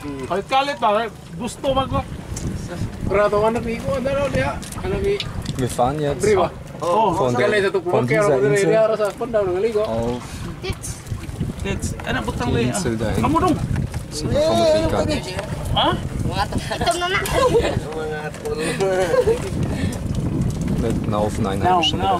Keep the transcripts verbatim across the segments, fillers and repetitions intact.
Kalit-kalit ba? Gusto mag... Berapa anak ni ko ano dia? Anak ni Wir fahren jetzt Briwa. Oh, von, Kaya der, satu von pulau kaya dieser orang dari Insel dia rasa pandang ngaligo. auf Tits. Anak butang die lagi. Insel dahin. Kamu dong. Sind wir vermutlich gar nicht. Ha? Mit Naufen Now, Einheimischen. now.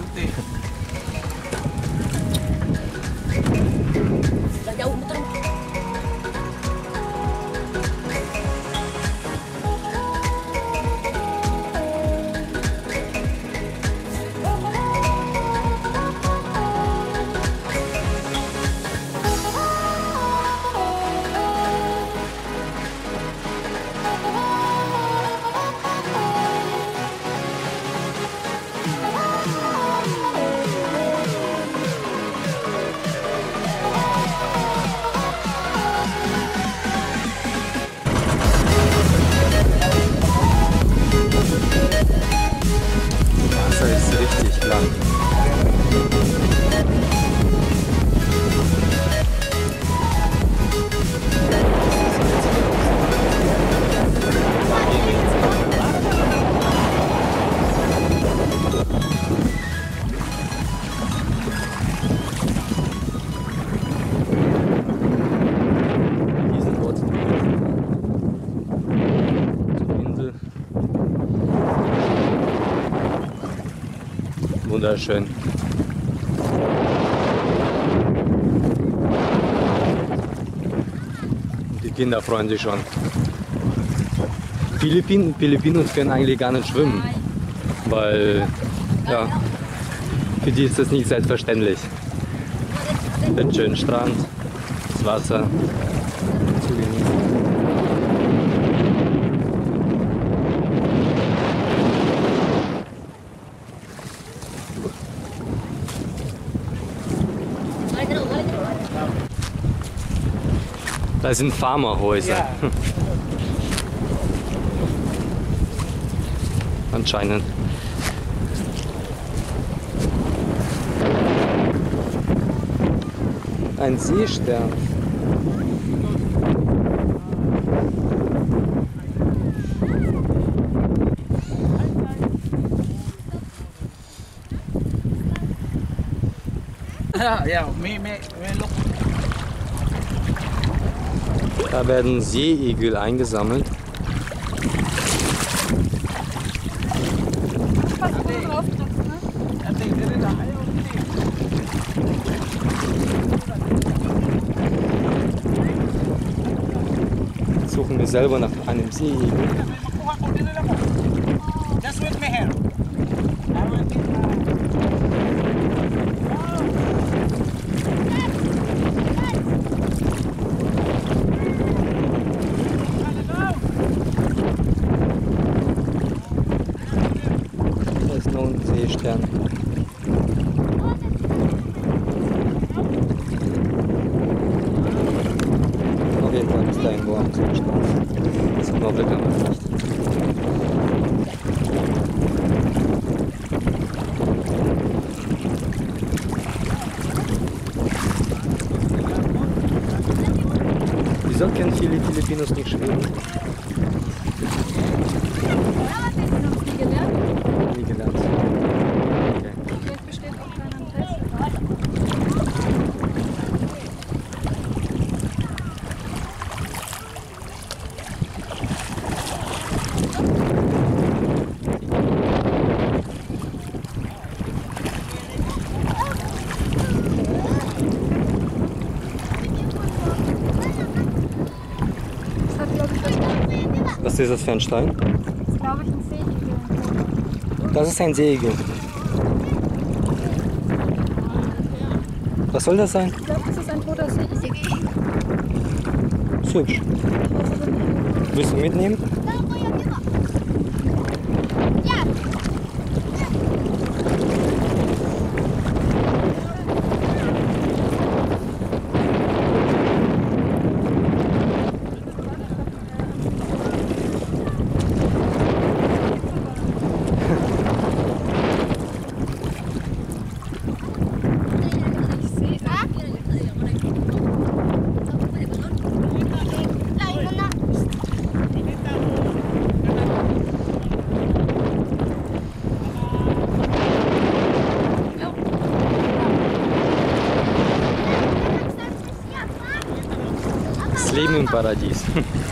Das ist richtig lang. Diese dort zur Insel. Wunderschön. Die Kinder freuen sich schon. Philippin, Filipinos können eigentlich gar nicht schwimmen, weil ja, für die ist das nicht selbstverständlich. Den schönen Strand, das Wasser zu genießen. Das sind Farmerhäuser. Ja. Anscheinend. Ein Seestern. Ja, ja, may, may, may look. Da werden Seeigel eingesammelt. Suchen wir selber nach einem Seeigel. Just with me here. I will take, Da ist noch ein Seestern. Auf jeden Fall ist da irgendwo ein Seestern. Das knorpelt aber nicht. Wieso können viele Filipinos nicht schwimmen? Nie gelernt. Okay. Vielleicht besteht auch kein Interesse. Das hat, glaube ich, was. Was ist das für ein Stein? Das ist, glaube ich, ein Seeigel. Das ist ein Seeigel. Was soll das sein? Ich glaube, das ist ein toter Seeigel. Ist hübsch. Willst du mitnehmen? Das Leben im Paradies.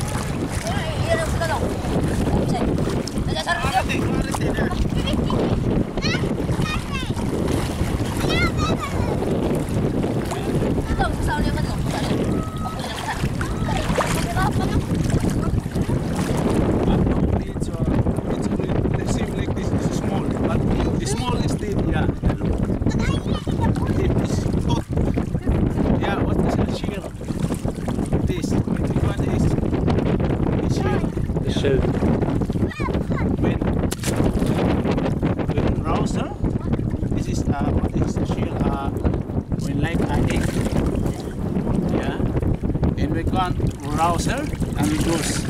It's, uh, it's a little- the same like this. This is small, but the small is deep. Yeah. Deep is good. Yeah. What is a shield? This. Which one is? Is shield. Das Schild. When when browser. This is uh what is the shield? Uh, when like I egg. Yeah. And we can browser and we goes.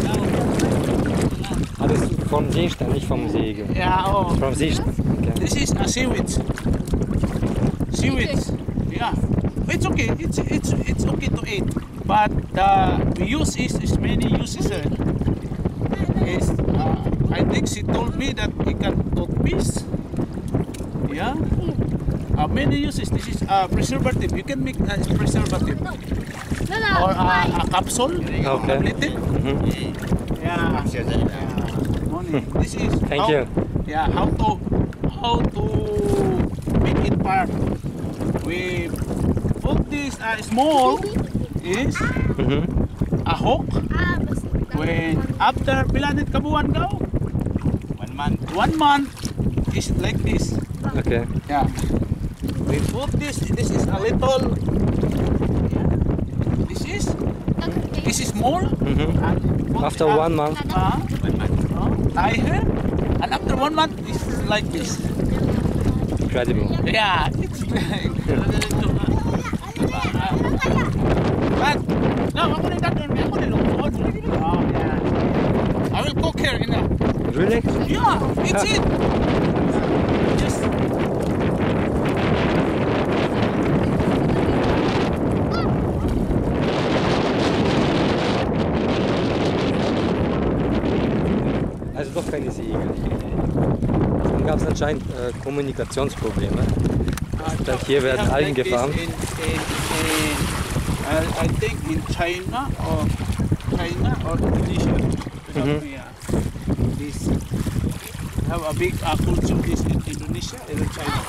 Ah, das ist vom Seestand, nicht vom Segel. Yeah. Oh. Vom Seestand. Okay. This is a seaweed. Seaweed. Yeah. It's okay. It's it's it's okay to eat. But the use is, is many uses. uh, Is uh, I think she told me that it can toothpaste. Yeah. Uh, many uses. This is a preservative. You can make a preservative or a, a capsule. Okay. Tableted. Mhm. Yeah. Yeah. Money. This is Thank how, you. Yeah, how to how to make it part. We put this uh, small is Mhm. a hook. When after pilanit kabuan go? One month. One month is like this. Okay. Yeah. We put this. This is a little. Yeah. This is this is small. Mhm. And put, After uh, one month. Uh, uh, tie her, and after one month it's like this. Incredible. Yeah, it's but no, I'm gonna that one. I'm gonna look. Oh yeah. I will cook here in a. Really? Yeah, it's it. Just. Also doch keine Segel. Dann gab es anscheinend äh, Kommunikationsprobleme. Dann hier werden We have Algen like this gefahren. In, in, in, I, I think in China or China or Indonesia. We have, Mhm. yeah, this have a big uh, culture this in Indonesia and in China.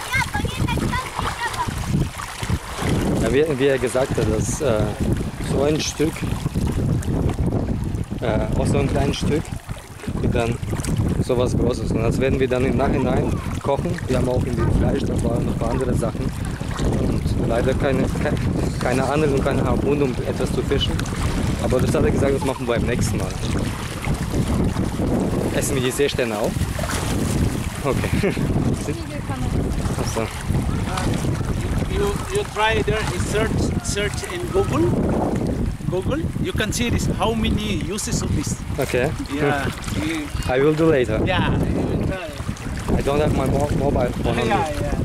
Ja, wie, wie er gesagt hat, dass äh, so ein Stück, äh, aus so einem kleinen Stück, wird dann sowas Großes. Und das werden wir dann im Nachhinein kochen. Wir haben auch in dem Fleisch, da waren noch ein paar andere Sachen. Und leider keine, ke- keine Angel und keine Harpune, um etwas zu fischen. Aber das hat er gesagt, das machen wir beim nächsten Mal. Essen wir die Seesterne auch? Okay. Achso. You you try there is search search in Google. Google. You can see this how many uses of this. Okay. Yeah. you, I will do later. yeah. You will try. I don't have my mo mobile phone on me. Yeah, yeah.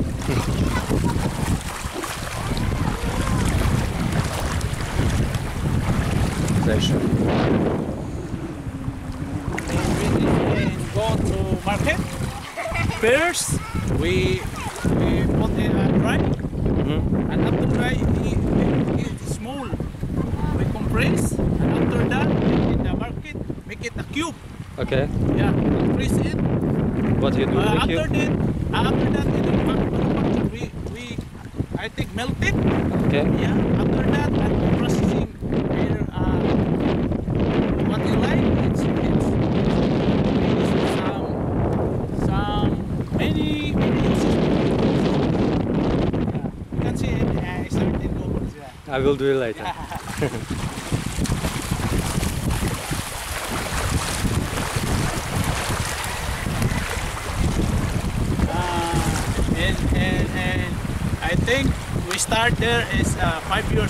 Sehr schön. And we can go to market. First, we we put in a dry, Mhm. and after dry, it, it, it's small. We compress, and after that, in the market, make it a cube. Okay. Yeah, compress it. What you do Uh, with the after cube? that, after that, in the market, we we I think melt it. Okay. Yeah. After that, I'm processing here. Uh, what you like? It's it's, it's some some many many uses. Yeah. You can see it. Uh, I started in Google. Yeah. I will do it later. Uh, and, and and I think we start there is uh, five years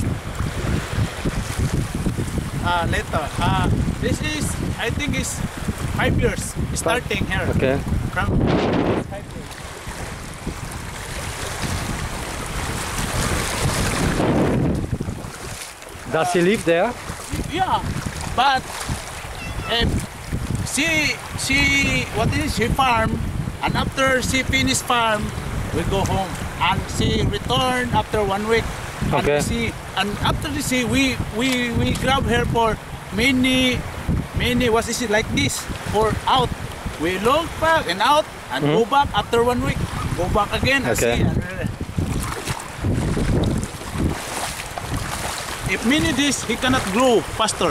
uh, later. Uh, this is I think is five years starting here. Okay. From five years. Does he live there? Yeah, but um, she she what is she farm, and after she finish farm, we go home, and she return after one week. And Okay. the sea, and after the sea, we we we grab her for many many. What is it like this? For out, we look back and out and go back after one week. Go back again and Okay. see. And, uh, if many days, he cannot grow faster.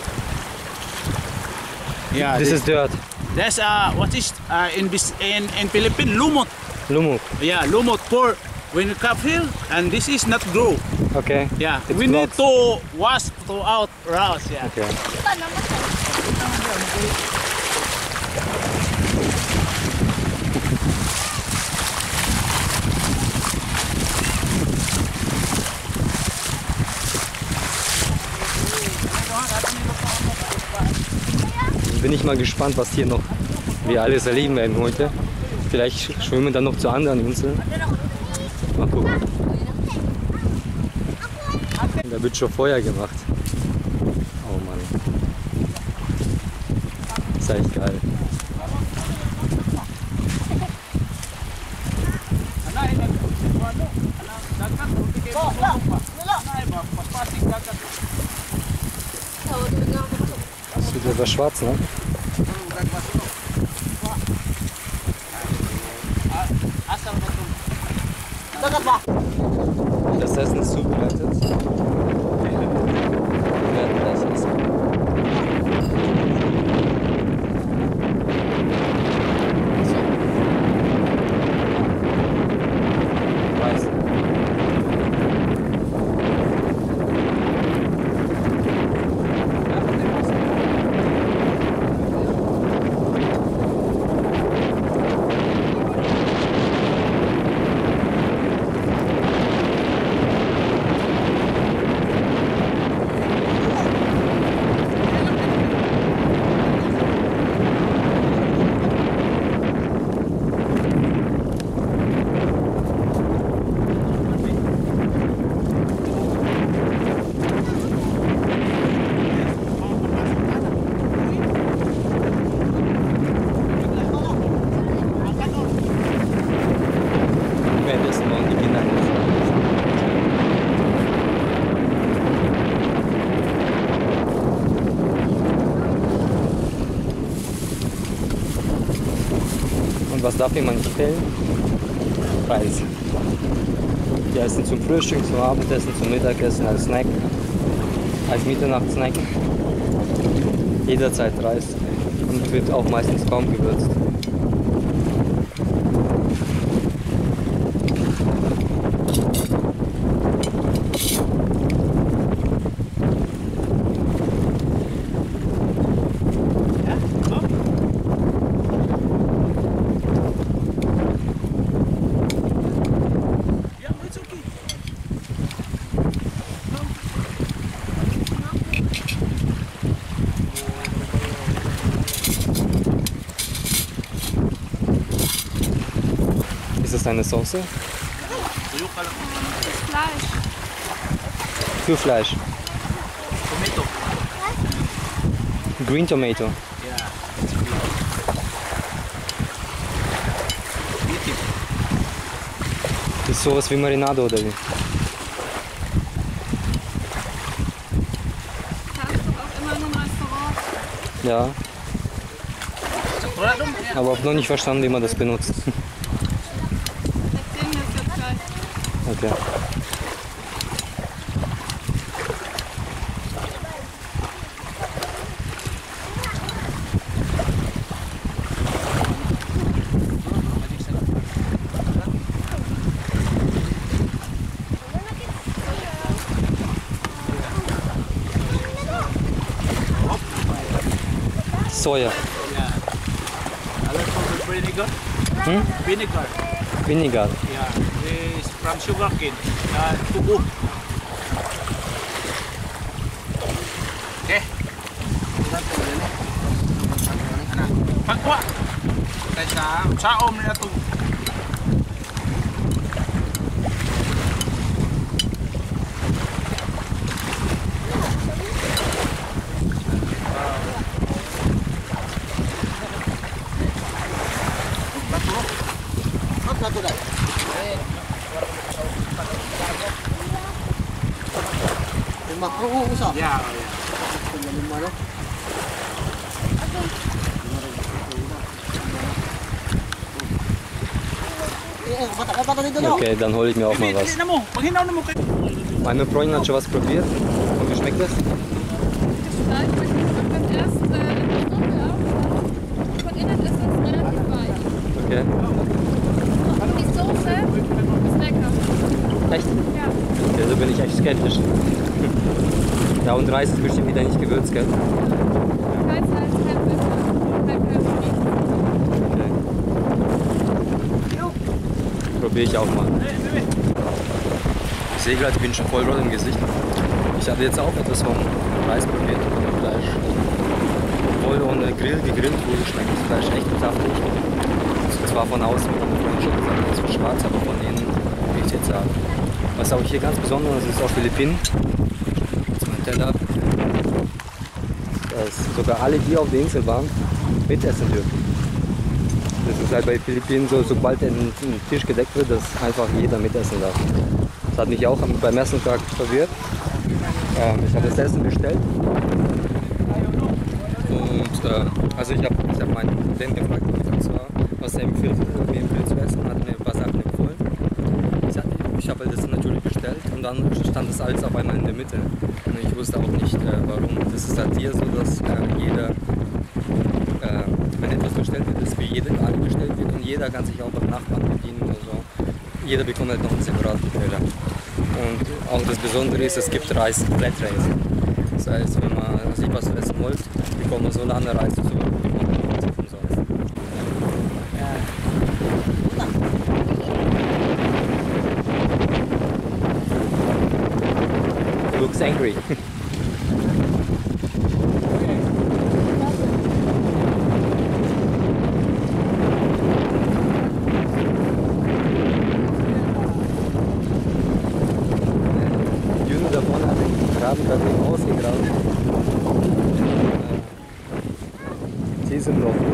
Yeah, This is dirt. that's uh what is uh in this in in Philippines lumot. Lumuk. Yeah, lumot for when you cap hill and this is not grow. Okay. Yeah, It's we need blocks. to wash to out rouse. Yeah. Okay. Bin ich mal gespannt, was hier noch wir alles erleben werden heute. Vielleicht schwimmen wir dann noch zu anderen Inseln. Mal gucken. Da wird schon Feuer gemacht. Oh Mann. Das ist echt geil. Das wird etwas schwarz, ne? Das Essen ist zubereitet. Wir werden gleich essen. Weiß. Währenddessen morgen die Kinder Und was darf jemand nicht fehlen? Reis. Die essen zum Frühstück, zum Abendessen, zum Mittagessen, als Snack, als Mitternachtssnack. Jederzeit Reis und wird auch meistens kaum gewürzt. Yeah, it's okay. Ist das eine Sauce? Tuyo ka lang. Das Fleisch. Für Fleisch. Tomato. Green Tomato. Yeah. Eat it. Ist sowas wie Marinade oder wie? Das ist doch auch immer in einem Restaurant. Ja, Wala dong. Yeah. aber habe noch nicht verstanden, wie man das benutzt. Erzählen wir es jetzt gleich. Okay. Soja. Yeah. I like for the vinegar. Hmm? Vinegar. Vinegar. Yeah. It's from sugarcane. Uh, tubo. Okay. Pagwa. Kaya sa saom nila to. Yeah. Okay, dann hole ich mir auch mal was. Tignan mo, paghinaw na mo kayo. Meine Freundin hat schon was probiert. Und wie schmeckt das? Ja, ich möchte man erst äh, in die Stunde aufschauen. Von innen ist es relativ weich. Okay. Und die Soße ist lecker. Echt? Ja. Okay, so bin ich echt skeptisch. Ja, und Reis ist bestimmt wieder nicht gewürzt, gell? Kein Salz, kein Pfeffer, kein Pfeffer. Okay. Probiere ich auch mal. Ich sehe gerade, ich bin schon voll rot im Gesicht. Ich habe jetzt auch etwas vom Reis probiert, vom Fleisch. Voll ohne Grill gegrillt wurde, schmeckt das Fleisch echt saftig. Zwar von außen, wie meine Freundin schon gesagt hat, ist so schwarz, aber von innen, wie ich jetzt sage. Was auch hier ganz besonders ist, auf Philippinen. Jetzt mein Teller. Dass sogar alle, die auf der Insel waren, mitessen dürfen. Das ist halt bei Philippinen so, sobald ein, ein Tisch gedeckt wird, dass einfach jeder mitessen darf. Das hat mich auch beim ersten Tag verwirrt. Ähm, ich habe das Essen bestellt. Und äh, also ich habe ich hab meinen Studenten gefragt, und zwar, was er empfiehlt, mir empfiehlt zu essen, hat mir ein paar Sachen empfohlen. Ich, hab- ich habe das natürlich bestellt und dann stand das alles auf einmal in der Mitte. Und ich wusste auch nicht, äh, warum. Das ist halt hier so, dass äh, jeder, äh, wenn etwas bestellt wird, dass für jeden alle bestellt wird und jeder kann sich auch beim Nachbarn bedienen oder so. Jeder bekommt halt noch einen separaten Teller. Und auch das Besondere ist, es gibt Reis, Flat Reis. Das heißt, wenn man sich was zu essen wollt, bekommt man so lange Reis dazu. Umsonst. He looks angry. Juno da vorne hat den Graben gerade eben ausgegraben. Äh, Sie sind noch.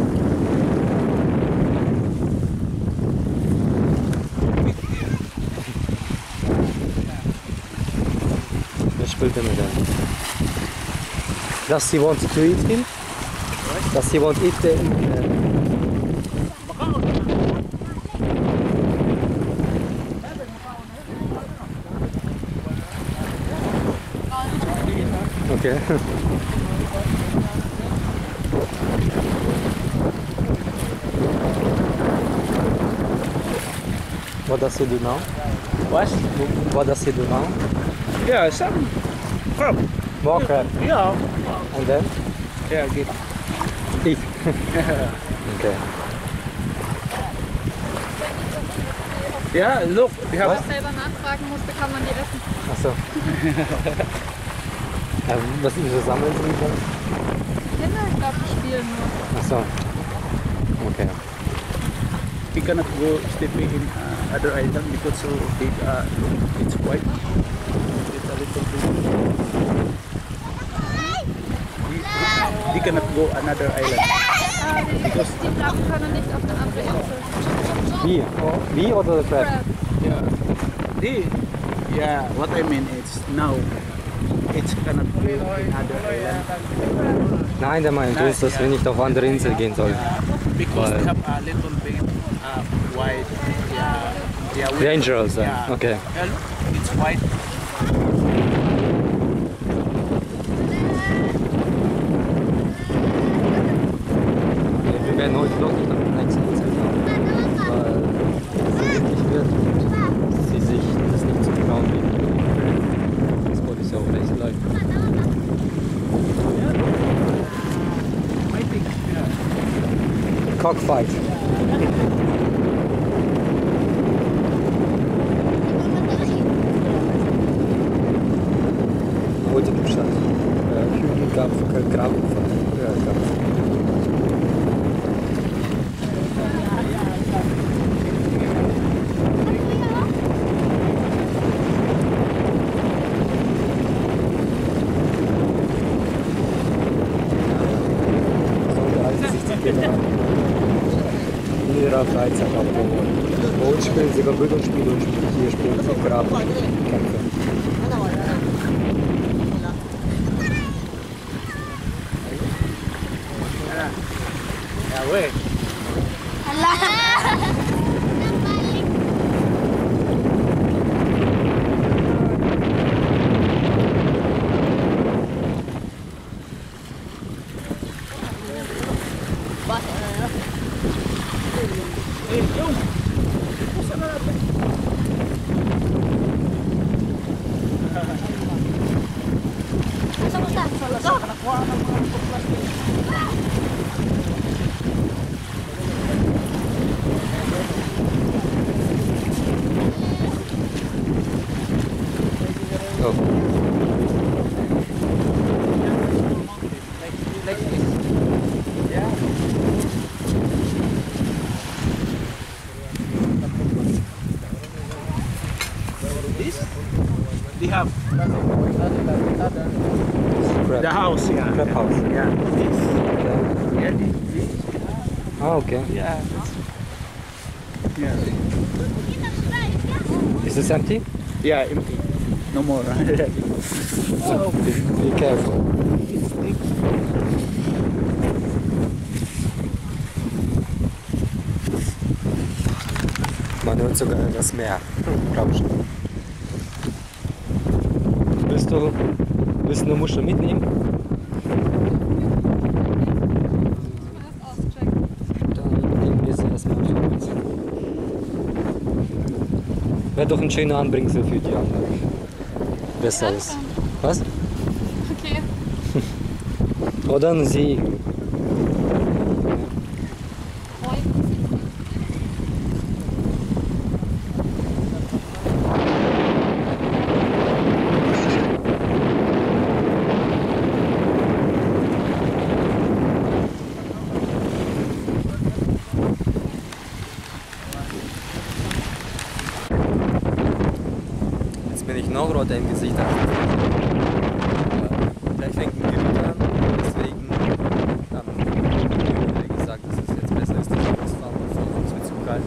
Was spielt er mit dem? Does he want to eat him? Does he want to eat the... Uh, okay. What does he do now? What? What does he do now? Yeah, some crab. More crab. Yeah. And then? Yeah, get. Eat. Okay. Yeah, look, we have. Wenn man selber nachfragen musste, kann man die essen. Achso. ähm, was wieso sammeln Sie die dann? Kinder, ich glaube, die spielen nur. Achso. Okay. We cannot go sleeping in uh, other island because so big. Uh, it's white. It's a little bit. We, we cannot go another island. Ah, die, die Krabben können nicht auf eine andere Insel. Wie? Wie oder der Crab? Crab. Yeah. The, yeah. What I mean is now. It cannot go in other island. Nein, der meint uns, dass wir nicht auf andere Insel gehen sollen. Because Weil- they have a little bit uh, white. Yeah. Yeah. we- Dangerous, uh, Yeah. okay. Yeah, look, it's white. Wir werden heute noch nicht auf die nächste Insel fahren, weil es windig wird und sie sich das nicht zu trauen liegt. Das Boot ist ja auch recht leicht. I think. Yeah. Cockfight. Heute gibt es statt äh, Hügel gab es Graben von äh, gab es. In ihrer Freizeit auch wo. Bei uns spielen sie Bildungsspiele und hier spielen sie Grabenkämpfe. Weh. Eh, yung. Pusa na natin. Oh. This? They have Crab. the house, yeah. Crab house. Yeah. This. Okay. Yeah, this. this. Ah, okay. Yeah. Yeah. Is this empty? Yeah, empty. No more. Oh, be, be careful. It's deep. Man hört sogar das Meer. Glaub ich. Willst du, willst du eine Muschel mitnehmen? Erst auschecken. Dann nehmen wir sie erstmal für uns. Wäre doch ein schöner Anbringsel für die anderen. Besser ist. Was? Okay. Oder ein Segel. Jetzt bin ich noch roter im Gesicht. Als Gleich fängt ein Gewitter an, deswegen haben wir gesagt, dass es jetzt besser ist, dass wir rausfahren, bevor es wird zu kalt.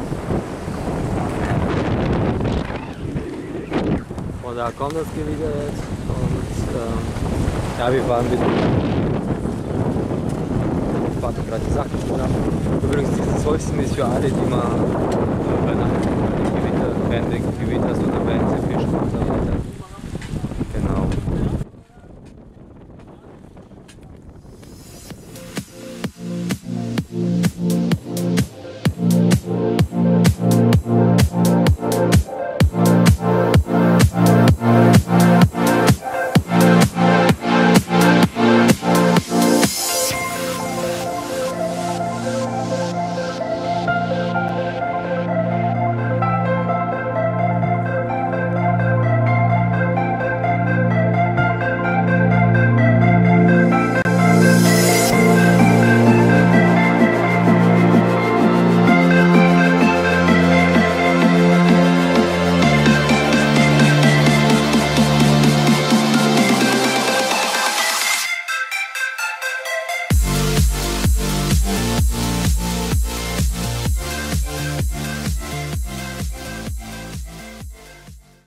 Und da kommt das Gewitter jetzt und ähm, ja, wir fahren wieder. Ich warte gerade die Sachen schon ab. Übrigens, dieses Häuschen ist für alle, die mal äh, bei Nacht im Gewitter, während des Gewitters oder während der Fisch und so weiter